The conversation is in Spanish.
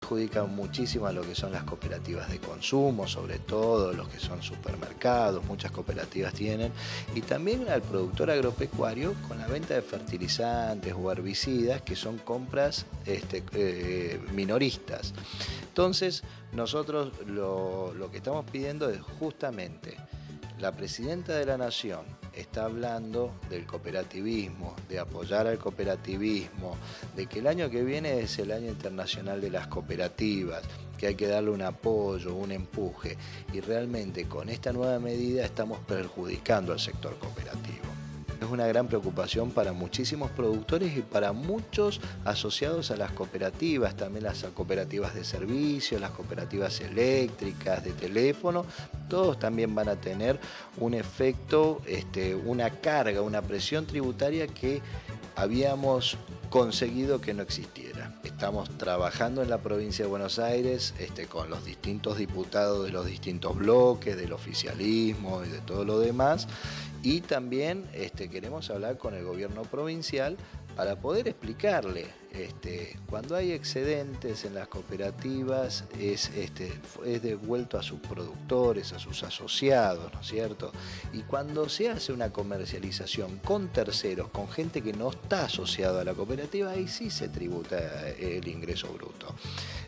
Perjudican muchísimo a lo que son las cooperativas de consumo, sobre todo los que son supermercados, muchas cooperativas tienen, y también al productor agropecuario con la venta de fertilizantes o herbicidas, que son compras minoristas. Entonces, nosotros lo que estamos pidiendo es justamente, la Presidenta de la Nación está hablando del cooperativismo, de apoyar al cooperativismo, de que el año que viene es el Año Internacional de las Cooperativas, que hay que darle un apoyo, un empuje, y realmente con esta nueva medida estamos perjudicando al sector cooperativo. Es una gran preocupación para muchísimos productores y para muchos asociados a las cooperativas, también las cooperativas de servicios, las cooperativas eléctricas, de teléfono, todos también van a tener un efecto, una carga, una presión tributaria que habíamos conseguido que no existiera. Estamos trabajando en la provincia de Buenos Aires con los distintos diputados de los distintos bloques, del oficialismo y de todo lo demás, y también queremos hablar con el gobierno provincial para poder explicarle, cuando hay excedentes en las cooperativas es devuelto a sus productores, a sus asociados, ¿no es cierto? Y cuando se hace una comercialización con terceros, con gente que no está asociada a la cooperativa, ahí sí se tributa el ingreso bruto.